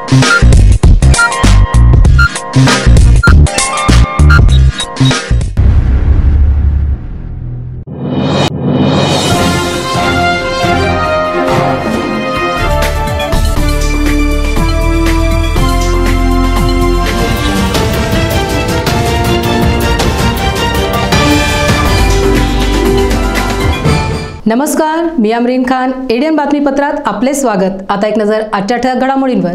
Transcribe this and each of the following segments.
नमस्कार, मी अमरीन खान. एडीएन बातमीपत्रात आपले स्वागत. आता एक नजर आजच्या ठळक घडामोडींवर.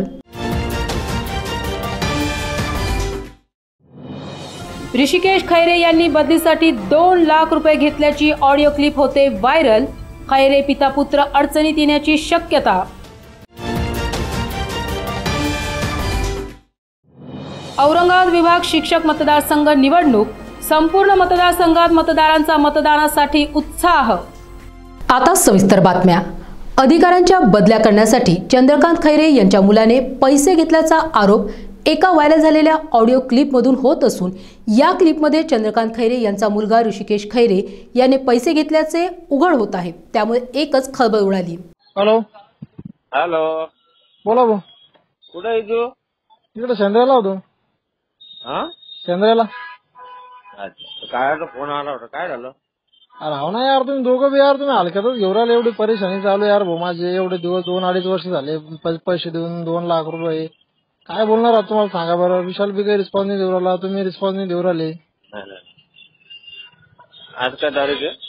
ऋषिकेश खैरे यांनी बदलीसाठी 2 लाख रुपये घेतल्याची ऑडिओ क्लिप होते व्हायरल. खैरे पिता पुत्र अडचणीत येण्याची शक्यता. औरंगाबाद विभाग शिक्षक मतदारसंघ निवडणूक. संपूर्ण मतदारसंघात मतदारांचा मतदानासाठी उत्साह. आता सविस्तर बातम्या. अधिकाऱ्यांच्या बदल्या करण्यासाठी चंद्रकांत खैरे यांच्या मुलाने पैसे घेतल्याचा आरोप एका व्हायरल झालेल्या ऑडिओ क्लिपमधून होत असून या क्लिपमध्ये चंद्रकांत खैरे यांचा मुलगा ऋषिकेश खैरे याने पैसे घेतल्याचे उघड होत आहे. त्यामुळे एकच खळबळ उडाली. हॅलो हॅलो, बोला भाऊ. कुठे आहे तू? तिकडे सेंद्राला होतो. हा, सेंद्राला. अच्छा, काय फोन आला होता? काय झालं? अरे हो ना यार, तुम्ही दोघं बी यार तुम्ही हलक्यातच घेऊन राहिले. एवढी परेशानी चालू यार भाऊ. माझे एवढे दिवस 2-2.5 वर्ष झाले पैसे देऊन 2 लाख रुपये. काय बोलणार आहात तुम्हाला सांगा बरं. विशाल बी काही रिस्पॉन्स नाही देऊ राहिला, तुम्ही रिस्पॉन्स नाही देऊ राहिले. आज काय तारीख आहे?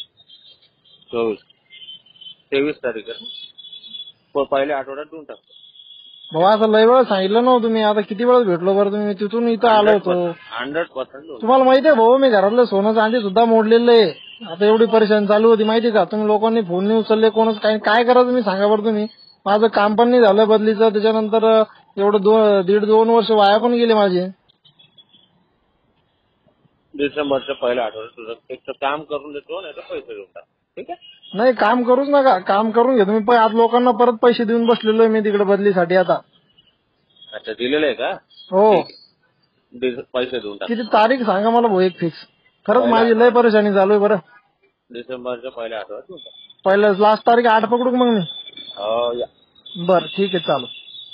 23 तारीख आहे. पहिले आठवड्यात देऊन टाकतो भाऊ. असं लय वेळा सांगितलं ना तुम्ही. आता किती वेळा भेटलो बरं तुम्ही. तिथून इथं आलो होतो. 100% तुम्हाला माहिती आहे भाऊ, मी घरातलं सोनं चांदी सुद्धा मोडलेलं आहे. आता एवढी परेशानी चालू होती माहिती का. तुम्ही लोकांनी फोन नाही उचलले. कोणच काय करा तुम्ही सांगा बरं तुम्ही. माझं काम पण नाही झालं बदलीचं. त्याच्यानंतर एवढं 1.5-2 वर्ष वाया पण गेले माझे. डिसेंबरच्या पहिल्या आठवड्यात तुझं एक तर काम करून देतो, नाही तर पैसे देऊन टाक. ठीक आहे? नाही, काम करूच नका. काम करून घ्या तुम्ही. आज लोकांना परत पैसे देऊन बसलेलो आहे मी तिकडे बदलीसाठी आता. अच्छा, दिलेलं आहे का? हो, पैसे देऊन टाक. किती तारीख सांगा मला भाऊ एक फिक्स. खरंच माझी लय परेशानी चालू आहे बरं. डिसेंबरच्या पहिल्या आठवड्यात देऊन टाक. पहिलं लास्ट तारीख 8 पकडू मग मी. हो या. बरं ठीक आहे, चालू.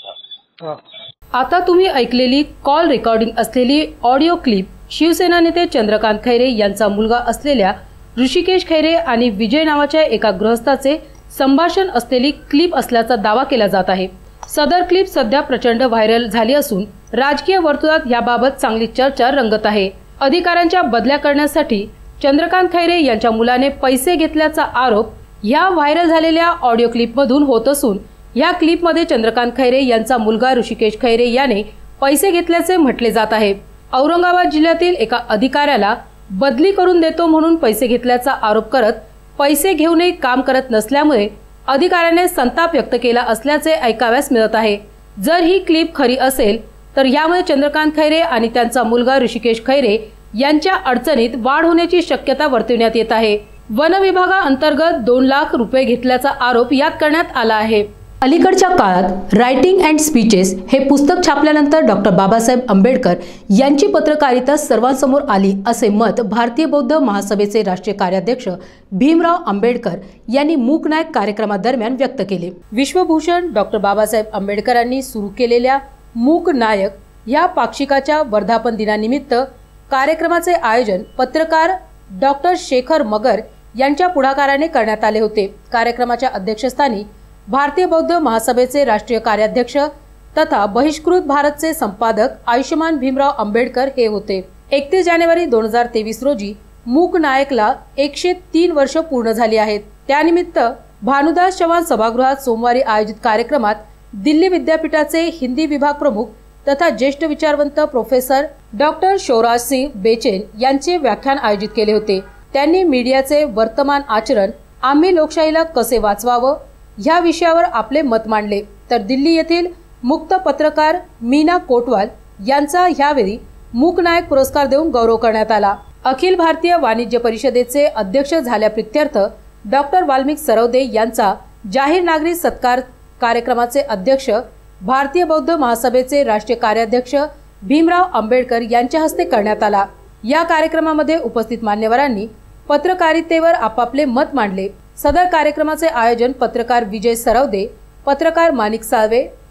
आता तुम्ही ऐकलेली कॉल रेकॉर्डिंग असलेली ऑडिओ क्लिप शिवसेना नेते चंद्रकांत खैरे यांचा मुलगा असलेल्या ऋषिकेश खैरे आणि विजय नावाच्या एका गृहस्थाचे संभाषण असलेली क्लिप असल्याचा दावा केला जात आहे. सदर क्लिप सध्या प्रचंड व्हायरल झाली असून राजकीय वर्तुळात याबाबत चांगली चर्चा रंगत आहे. अधिकाऱ्यांच्या बदल्या करण्यासाठी चंद्रकांत खैरे यांच्या मुलाने पैसे घेतल्याचा आरोप या व्हायरल झालेल्या ऑडिओ क्लिपमधून होत असून या क्लिपमध्ये चंद्रकांत खैरे यांचा मुलगा ऋषिकेश खैरे याने पैसे घेतल्याचे म्हटले जात आहे. औरंगाबाद जिल्ह्यातील एका अधिकाऱ्याला बदली करून देतो म्हणून पैसे घेतल्याचा आरोप करत पैसे घेऊनही काम करत नसल्यामुळे अधिकाऱ्याने संताप व्यक्त केला असल्याचे ऐकाव्यास मिळत आहे. जर ही क्लिप खरी असेल तर यामुळे चंद्रकांत खैरे आणि त्यांचा मुलगा ऋषिकेश खैरे यांच्या अडचणीत वाढ होण्याची शक्यता वर्तवण्यात येत आहे. वन विभागाअंतर्गत 2 लाख रुपये घेतल्याचा आरोप यात करण्यात आला आहे. अलीकडच्या काळात रायटिंग अँड स्पीचेस हे पुस्तक छापल्यानंतर डॉक्टर बाबासाहेब आंबेडकर यांची पत्रकारिता सर्वांसमोर आली असे मत भारतीय बौद्ध महासभेचे राष्ट्रीय कार्याध्यक्ष भीमराव आंबेडकर यांनी मूक नायक कार्यक्रमादरम्यान व्यक्त केले. विश्वभूषण डॉक्टर बाबासाहेब आंबेडकरांनी सुरू केलेल्या मूक नायक या पाक्षिकाच्या वर्धापन दिनानिमित्त कार्यक्रमाचे आयोजन पत्रकार डॉक्टर शेखर मगर यांच्या पुढाकाराने करण्यात आले होते. कार्यक्रमाच्या अध्यक्षस्थानी भारतीय बौद्ध महासभेचे राष्ट्रीय कार्याध्यक्ष तथा बहिष्कृत भारतचे संपादक आयुष्यमान भीमराव आंबेडकर हे होते. 31 जानेवारी 2023 रोजी मूक नायकला 103 वर्ष पूर्ण झाली आहेत. त्यानिमित्त भानुदास चव्हाण सभागृहात सोमवारी आयोजित कार्यक्रमात दिल्ली विद्यापीठाचे हिंदी विभाग प्रमुख तथा ज्येष्ठ विचारवंत प्रोफेसर डॉक्टर शौराज सिंह बेचेन यांचे व्याख्यान आयोजित केले होते. त्यांनी मीडियाचे वर्तमान आचरण, आम्ही लोकशाहीला कसे वाचवावं या विषयावर आपले मत मांडले. तर दिल्ली येथील मुक्त पत्रकार मीना कोटवाल यांचा यावेळी मूक नायक पुरस्कार देऊन गौरव करण्यात आला. अखिल भारतीय वाणिज्य परिषदेचे अध्यक्ष झाल्याप्रित्यर्थ डॉक्टर वाल्मिक सरवदे यांचा जाहीर नागरिक सत्कार कार्यक्रमाचे अध्यक्ष भारतीय बौद्ध महासभेचे राष्ट्रीय कार्याध्यक्ष भीमराव आंबेडकर यांच्या हस्ते करण्यात आला. या कार्यक्रमामध्ये उपस्थित मान्यवरांनी पत्रकारितेवर आपापले मत मांडले. सदर कार्यक्रमाचे आयोजन पत्रकार विजय सरवदे, पत्रकार माणिक साळवे,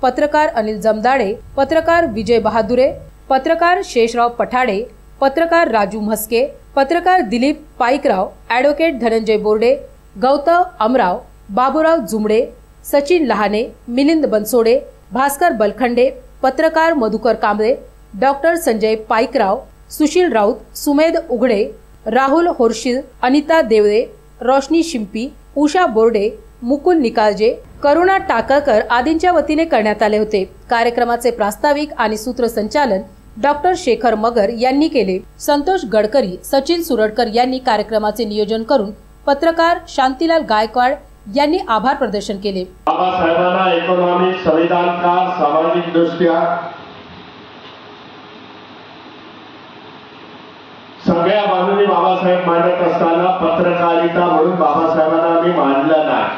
पत्रकार अनिल जमदाडे, पत्रकार विजय बहादुरे, पत्रकार शेषराव पठाडे, पत्रकार राजू म्हस्के, पत्रकार दिलीप पाईकराव, ॲडव्होकेट धनंजय बोर्डे, गौतम अमराव, बाबूराव जुमडे, सचिन लहाने, मिलिंद बनसोडे, भास्कर बलखंडे, पत्रकार मधुकर कांबळे, डॉक्टर संजय पाईकराव, सुशील राऊत, सुमेध उघडे, राहुल होरशिल, अनिता देवळे, रोशनी शिंपी, उषा बोर्डे, मुकुल निकालजे, करुणा टाकळकर आदींच्या वतीने करण्यात आले होते। कार्यक्रमाचे प्रास्ताविक आणि सूत्रसंचालन डॉक्टर शेखर मगर यांनी केले। संतोष गडकरी, सचिन सुरडकर यांनी कार्यक्रमाचे नियोजन करून पत्रकार शांतीलाल गायकवाड यांनी आभार प्रदर्शन केले। बाबासाहेबांना इकॉनॉमिक, संविधानकार, सामाजिक दृष्ट्या सगळ्या बाजूंनी बाबासाहेब मांडत असताना पत्रकारिता म्हणून बाबासाहेबांना मी मानलं नाही।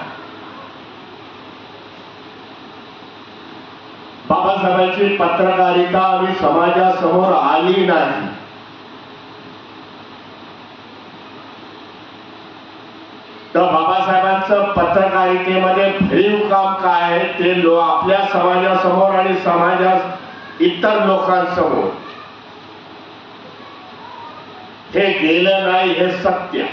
बाबासाहेबांची पत्रकारिता आणि समाजासमोर आली नाही। तर बाबासाहेबांचं पत्रकारितेमध्ये भरीव काम काय आहे ते आपल्या समाजासमोर आणि समाजात इतर लोकांसमोर हे गेलं नाही, हे सत्य।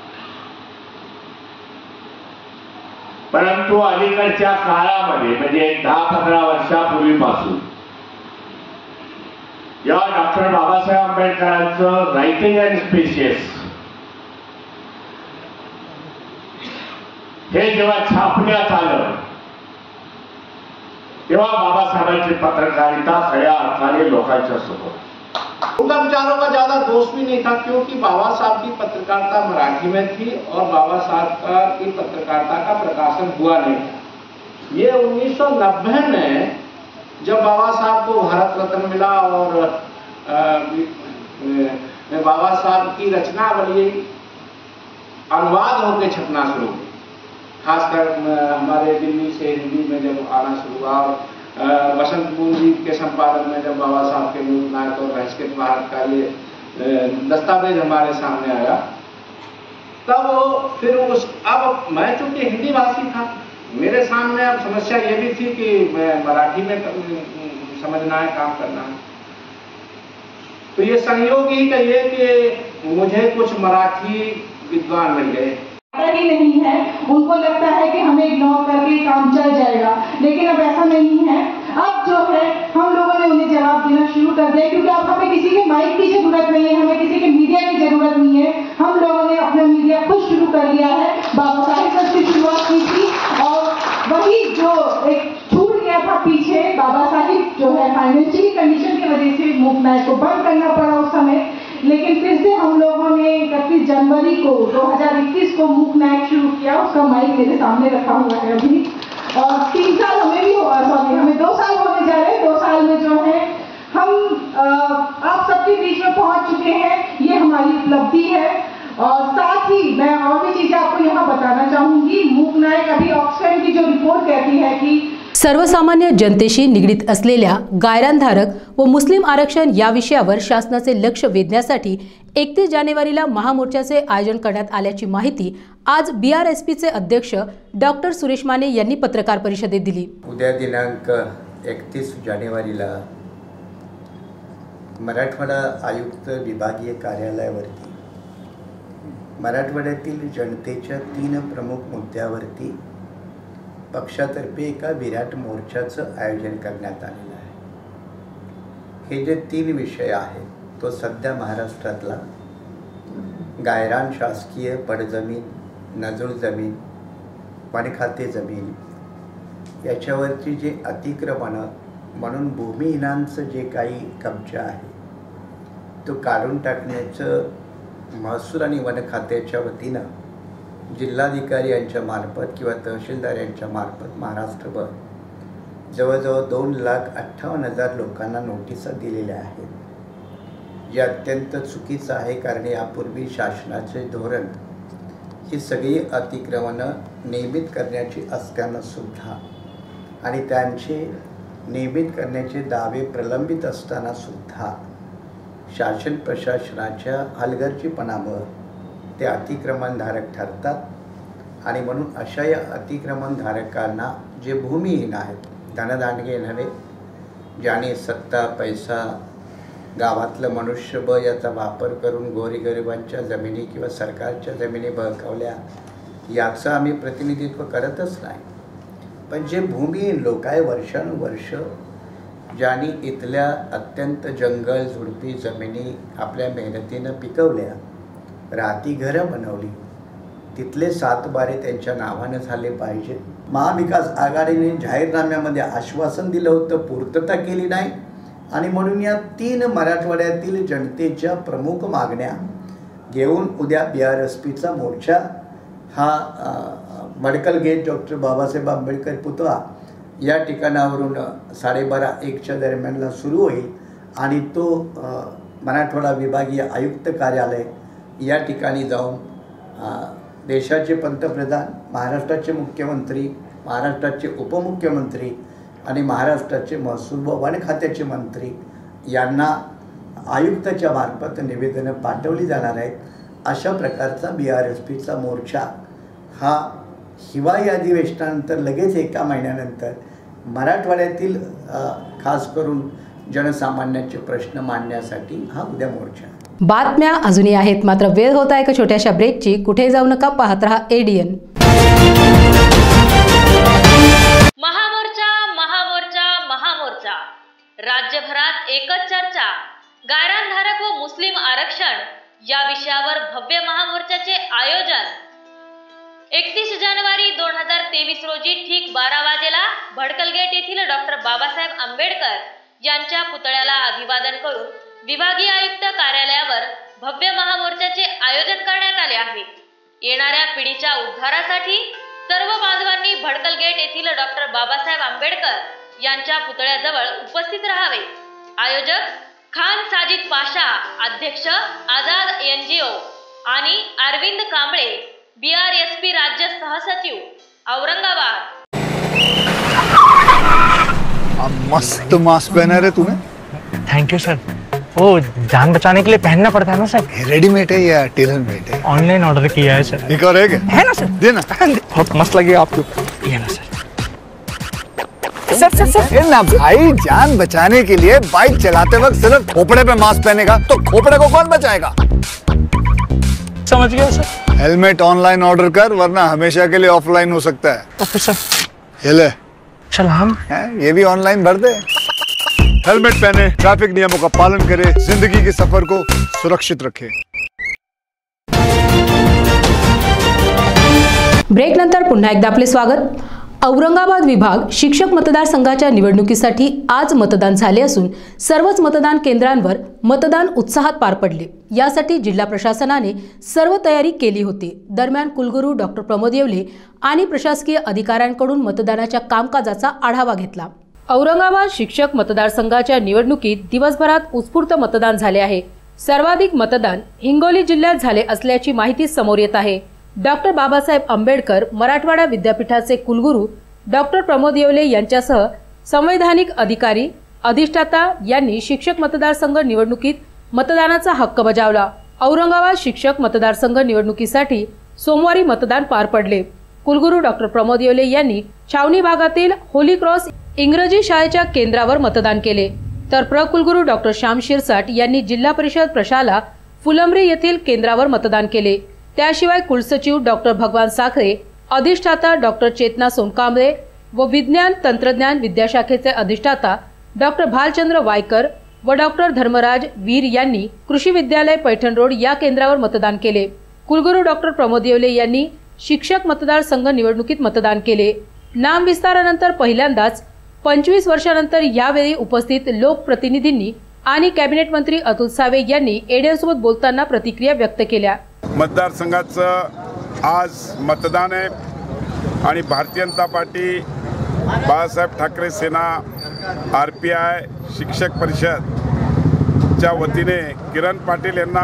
परंतु अलीकडच्या काळामध्ये म्हणजे 10-15 वर्षापूर्वीपासून या डॉक्टर बाबासाहेब आंबेडकरांचं रायटिंग अँड स्पीचेस हे जेव्हा छापण्यात आलं तेव्हा बाबासाहेबांची पत्रकारिता खऱ्या अर्थाने लोकांच्या समोर। उनका विचारों का ज्यादा दोष भी नहीं था, क्योंकि बाबा साहब की पत्रकारिता मराठी में थी और बाबा साहब की पत्रकारिता का प्रकाशन हुआ नहीं था। ये 1990 में जब बाबा साहब को भारत रत्न मिला और बाबा साहब की रचनावली अनुवाद होकर छपना शुरू हुई, खासकर हमारे दिल्ली से हिंदी में जब आना शुरू हुआ और वसंत मुंजी के संपादन में जब बाबा साहब के मूल नायक और बहिष्कृत भारत का ये दस्तावेज हमारे सामने आया, तब फिर अब मैं चूंकि हिंदी भाषी था, मेरे सामने अब समस्या ये भी थी कि मैं मराठी में समझना है, काम करना है। तो ये संयोग ही कहिए कि मुझे कुछ मराठी विद्वान मिल गए। ही नहीं है, उनको लगता है कि हमें इग्नोर करके काम चल जाएगा, लेकिन अब ऐसा नहीं है। अब जो है हम लोगों ने उन्हें जवाब देना शुरू कर दिया, क्योंकि अब हमें किसी के माइक की जरूरत नहीं है, हमें किसी के मीडिया की जरूरत नहीं है। हम लोगों ने अपना मीडिया खुद शुरू कर लिया है। बाबा साहेब से शुरुआत की थी और वही जो एक छूट गया था पीछे, बाबा साहिब जो है फाइनेंशियल कंडीशन की वजह से मूक नायक को बंद करना पड़ा उस समय, लेकिन फिर से हम लोगों ने 31 जनवरी को 2021 को मूक नायक शुरू किया। उसका माइक मेरे सामने रखा हुआ है अभी, और 3 साल हमें भी हमें 2 साल होने जा रहे हैं। 2 साल में जो है हम आप सबके बीच में पहुंच चुके हैं, ये हमारी उपलब्धि है। और साथ ही मैं और भी चीजें आपको यहाँ बताना चाहूंगी। मूक नायक अभी ऑक्सफर्ड की जो रिपोर्ट कहती है कि सर्वसामान्य जनतेशी निगडीत असलेल्या गायरानधारक व मुस्लिम आरक्षण या विषयावर शासनाचे लक्ष वेधण्यासाठी 31 जानेवारीला महामोर्चाचे आयोजन करण्यात आल्याची माहिती आज BRSPचे अध्यक्ष डॉक्टर सुरेश माने यांनी पत्रकार परिषदेत दिली। उद्या दिनांक 31 जानेवारीला मराठवाडा आयुक्त विभागीय कार्यालयावरती मराठवाड्यातील जनतेच्या 3 प्रमुख मुद्द्यावरती पक्षातर्फे एका विराट मोर्चाचं आयोजन करण्यात आलेलं आहे। हे जे 3 विषय आहेत तो सध्या महाराष्ट्रातला गायरान शासकीय पडजमीन, नजूळ जमीन, वनखाते जमीन याच्यावरची जे अतिक्रमणं म्हणून भूमिहीनांचं जे काही कब्जा आहे तो काढून टाकण्याचं महसूल आणि वन खात्याच्या वतीनं जिल्हाधिकारी यांच्या मार्फत किंवा तहसीलदार यांच्या मार्फत महाराष्ट्रभर जवळजवळ 2,58,000 लोकांना नोटिसा दिलेल्या आहेत, जे अत्यंत चुकीचं आहे। कारण यापूर्वी शासनाचे धोरण ही सगळी अतिक्रमणं नियमित करण्याची असताना सुद्धा आणि त्यांचे नियमित करण्याचे दावे प्रलंबित असताना सुद्धा शासन प्रशासनाच्या हलगर्जीपणामुळे ते अतिक्रमणधारक ठरतात। आणि म्हणून अशा या अतिक्रमणधारकांना जे भूमिहीन आहेत धनदांडगे नव्हे, ज्याने सत्ता पैसा गावातलं मनुष्यबळ याचा वापर करून गोरगरिबांच्या जमिनी किंवा सरकारच्या जमिनी बळकावल्या याचं आम्ही प्रतिनिधित्व करतच नाही. पण जे भूमिहीन लोक आहे वर्षानुवर्ष ज्यांनी इथल्या अत्यंत जंगल झुडपी जमिनी आपल्या मेहनतीनं पिकवल्या, राती घरं बनवली, तिथले सातबारे त्यांच्या नावानं झाले पाहिजे. महाविकास आघाडीने जाहीरनाम्यामध्ये आश्वासन दिलं होतं, पूर्तता केली नाही. आणि म्हणून या 3 मराठवाड्यातील जनतेच्या प्रमुख मागण्या घेऊन उद्या BRSPचा मोर्चा हा medical gate doctor Babasaheb Ambedkar पुतळा या ठिकाणावरून 12:30-1च्या दरम्यानला सुरू होईल आणि तो मराठवाडा विभागीय आयुक्त कार्यालय या ठिकाणी जाऊन देशाचे पंतप्रधान, महाराष्ट्राचे मुख्यमंत्री, महाराष्ट्राचे उपमुख्यमंत्री आणि महाराष्ट्राचे महसूल व वन खात्याचे मंत्री यांना आयुक्ताच्या मार्फत निवेदनं पाठवली जाणार आहेत. अशा प्रकारचा BRSPचा मोर्चा हा हिवाळी अधिवेशनानंतर लगेच 1 महिन्यानंतर मराठवाड्यातील खास करून जनसामान्यांचे प्रश्न मांडण्यासाठी हा उद्या मोर्चा. बातम्या अजूनही आहेत, मात्र वेळ होत आहे एका छोट्याशा ब्रेकची. कुठे जाऊ नका, पाहत रहा ADN. महामोर्चा राज्यभरात एकच चर्चा. गायरानधारक व मुस्लिम आरक्षण या विषयावर भव्य महामोर्चाचे आयोजन 31 जानेवारी 2023 रोजी ठीक 12 वाजेला भडकल गेट येथील डॉक्टर बाबासाहेब आंबेडकर यांच्या पुतळ्याला अभिवादन करून विभागीय आयुक्त कार्यालयावर भव्य महामोर्चाचे आयोजन करण्यात आले आहे. येणाऱ्या पिढीच्या उद्धारासाठी सर्व बांधवांनी भडकल गेट येथील डॉक्टर बाबासाहेब आंबेडकर यांच्या पुतळ्याजवळ उपस्थित राहावे. आयोजक खान साजिद पाशा, अध्यक्ष आझाद NGO आणि अरविंद कांबळे, BRSP राज्य सहसचिव, औरंगाबाद. मस्त मास्क पहना रे तूने. Thank you sir. वो जान बचाने के लिए पहनना पड़ता है ना सर. रेडीमेड है या टेलर मेड है? ऑनलाइन ऑर्डर किया है सर. एक और है क्या? है ना सर. देना. बहुत मस्त लगे आपको. ये ना सर. सर ना भाई, जान बचाने के लिए बाइक चलाते वक्त सिर्फ खोपड़े पे मास्क पहनेगा तो खोपड़े को कौन बचाएगा? समझ गया सर. हेलमेट ऑनलाइन ऑर्डर कर, वरना हमेशा के लिए ऑफलाइन हो सकता है. Okay sir. ये ले. चल हम ये भी ऑनलाइन भर दे. हेलमेट पहने, ट्रैफिक नियमों का पालन करे, जिंदगी के सफर को सुरक्षित रखे. ब्रेक नंतर पुन्हा एकदा आपले स्वागत. औरंगाबाद विभाग शिक्षक मतदारसंघाच्या निवडणुकीसाठी आज मतदान झाले असून सर्वच मतदान केंद्रांवर मतदान उत्साहात पार पडले. यासाठी जिल्हा प्रशासनाने सर्व तयारी केली होती. दरम्यान कुलगुरू डॉक्टर प्रमोद येवले आणि प्रशासकीय अधिकाऱ्यांकडून मतदानाच्या कामकाजाचा आढावा घेतला. औरंगाबाद शिक्षक मतदारसंघाच्या निवडणुकीत दिवसभरात उत्स्फूर्त मतदान झाले आहे. सर्वाधिक मतदान हिंगोली जिल्ह्यात झाले असल्याची माहिती समोर येत आहे. डॉक्टर बाबासाहेब आंबेडकर मराठवाडा विद्यापीठाचे कुलगुरू डॉक्टर प्रमोद येवले यांच्यासह संवैधानिक अधिकारी, अधिष्ठाता यांनी शिक्षक मतदारसंघ निवडणुकीत मतदानाचा हक्क बजावला. औरंगाबाद शिक्षक मतदारसंघ निवडणुकीसाठी सोमवारी मतदान पार पडले. कुलगुरू डॉक्टर प्रमोद येवले यांनी छावणी भागातील होली क्रॉस इंग्रजी शाळेच्या केंद्रावर मतदान केले, तर प्र कुलगुरू डॉक्टर श्याम शिरसाट यांनी जिल्हा परिषद प्रशाला फुलंब्री येथील केंद्रावर मतदान केले. त्याशिवाय कुलसचिव डॉक्टर भगवान साखरे, अधिष्ठाता डॉक्टर चेतना सोनकांबळे व विज्ञान तंत्रज्ञान विद्याशाखेचे अधिष्ठाता डॉक्टर भालचंद्र वायकर व डॉक्टर धर्मराज वीर यांनी कृषी विद्यालय पैठण रोड या केंद्रावर मतदान केले. कुलगुरू डॉक्टर प्रमोद येवले यांनी शिक्षक मतदारसंघ निवडणुकीत मतदान केले. नाम विस्तारानंतर पहिल्यांदाच 25 वर्षानंतर यावेळी उपस्थित लोकप्रतिनिधींनी आणि कॅबिनेट मंत्री अतुल सावे यांनी ADN सोबत बोलताना प्रतिक्रिया व्यक्त केल्या. मतदारसंघाचं आज मतदान आहे आणि भारतीय जनता पार्टी, बाळासाहेब ठाकरे सेना, RPI, शिक्षक परिषदच्या वतीने किरण पाटील यांना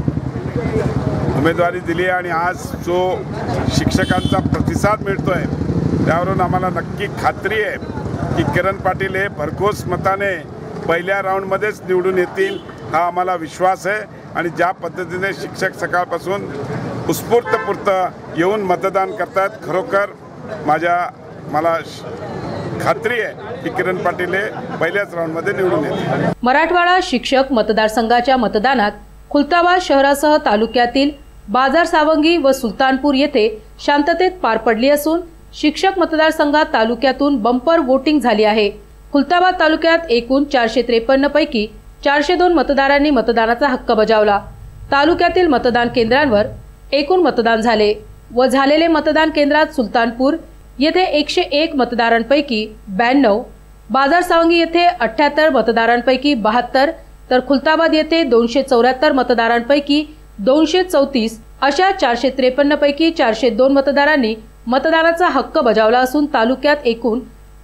उमेदवारी दिली आणि आज जो शिक्षकांचा प्रतिसाद मिळतोय त्यावरून आम्हाला नक्की खात्री आहे की किरण पाटील हे भरघोस मताने पहिल्या राऊंडमध्येच निवडून येतील, हा आम्हाला विश्वास आहे. आणि ज्या पद्धतीने शिक्षक सकाळपासून उत्स्फूर्तपूर्त येऊन मतदान करतात, खरोखर मला खात्री आहे की किरण पाटील हे पहिल्याच राऊंडमध्ये निवडून येतील. मराठवाडा शिक्षक मतदारसंघाच्या मतदानात खुलताबाद शहरासह तालुक्यातील बाजार सावंगी व सुलतानपूर येथे शांततेत पार पडली असून शिक्षक मतदारसंघात तालुक्यातून बंपर वोटिंग झाली आहे. खुलताबाद तालुक्यात एकूण 453 पैकी 402 मतदारांनी मतदानाचा हक्क बजावला. तालुक्यातील मतदान केंद्रांवर एकूण मतदान झाले व झालेले मतदान केंद्रात सुलतानपूर येथे 101 मतदारांपैकी 92, बाजार सावंगी येथे 78 मतदारांपैकी 72 तर खुलताबाद येथे 274 मतदारांपैकी 234 अशा 453 पैकी 402 मतदारांनी मतदानाचा हक्क बजावला असून तालुक्यात एकूण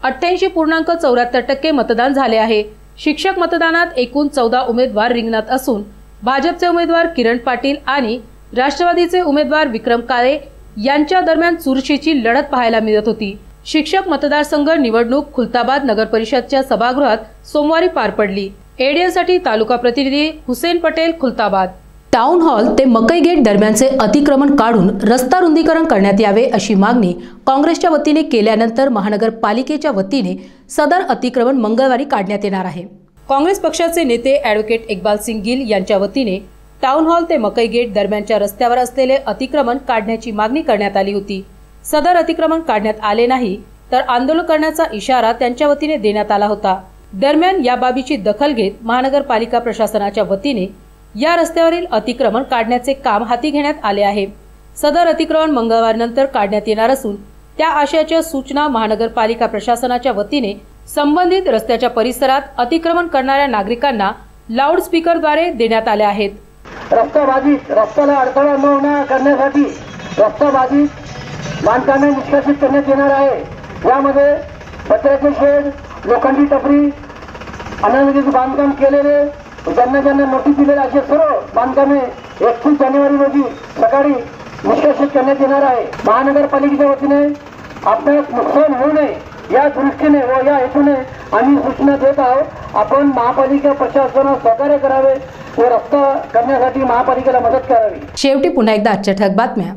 88.74% मतदान झाले आहे. शिक्षक मतदानात एकूण 14 उमेदवार रिंगणात असून भाजपचे उमेदवार किरण पाटील आणि राष्ट्रवादीचे उमेदवार विक्रम काळे यांच्या दरम्यान चुरशीची लढत पाहायला मिळत होती. शिक्षक मतदारसंघ निवडणूक खुलताबाद नगर परिषदच्या सभागृहात सोमवारी पार पडली. एडीएनसाठी तालुका प्रतिनिधी हुसेन पटेल, खुलताबाद. टाउन हॉल ते मकई गेट दरम्यानचे अतिक्रमण काढून रस्ता रुंदीकरण करण्यात यावे अशी मागणी काँग्रेसच्या वतीने केल्यानंतर महानगरपालिकेच्या वतीने सदर अतिक्रमण मंगळवारी काढण्यात येणार आहे. काँग्रेस पक्षाचे नेते ॲडव्होकेट इक्बाल सिंग गिल यांच्या वतीने टाउन हॉल ते मकई गेट दरम्यानच्या रस्त्यावर असलेले अतिक्रमण काढण्याची मागणी करण्यात आली होती. सदर अतिक्रमण काढण्यात आले नाही तर आंदोलन करण्याचा इशारा त्यांच्या वतीने देण्यात आला होता. दरम्यान या बाबीची दखल घेत महानगरपालिका प्रशासनाच्या वतीने या रस्त्यावरील अतिक्रमण काढण्याचे काम हाती घेण्यात आले आहे. सदर अतिक्रमण मंगळवारनंतर काढण्यात येणार असून त्या आशयाच्या सूचना महानगरपालिका प्रशासनाच्या वतीने संबंधित रस्त्याच्या परिसरात अतिक्रमण करणाऱ्या नागरिकांना लाऊडस्पीकरद्वारे देण्यात आल्या आहेत. रस्त्याला अडथळा न करण्यासाठी रस्ताबाधित बांधकामे निष्कासित करण्यात येणार आहे. यामध्ये पत्र्याचे शेड, लोखंडी टपरी, अनाधिकृत बांधकाम केलेले, ज्यांना नोटीस दिलेले असे सर्व बांधकामे 31 जानेवारी रोजी सकाळी निष्कासित करण्यात येणार आहे. महानगरपालिकेच्या वतीने आपणास नुकसान होऊ नये या दृष्टीने व या हेतूने आम्ही सूचना देत आहोत. आपण महापालिका प्रशासनास सहकार्य करावे व रस्ता करण्यासाठी महापालिकेला मदत करावी. शेवटी पुन्हा एकदा आजच्या ठळक बातम्या.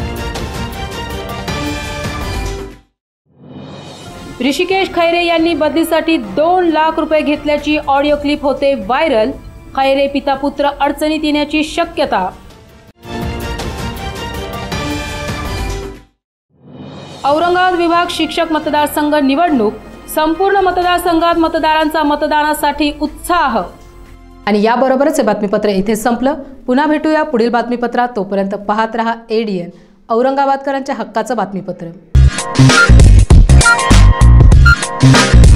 ऋषिकेश खैरे यांनी बदलीसाठी 2 लाख रुपये घेतल्याची ऑडिओ क्लिप होते व्हायरल. खैरे पिता पुत्र अडचणीत येण्याची शक्यता. औरंगाबाद विभाग शिक्षक मतदारसंघ निवडणूक, संपूर्ण मतदारसंघात मतदारांचा मतदानासाठी उत्साह. आणि याबरोबरच हे बातमीपत्र इथे संपलं. पुन्हा भेटूया पुढील बातमीपत्रात. तोपर्यंत पाहत रहा एडीएन, औरंगाबादकरांच्या हक्काचं बातमीपत्र.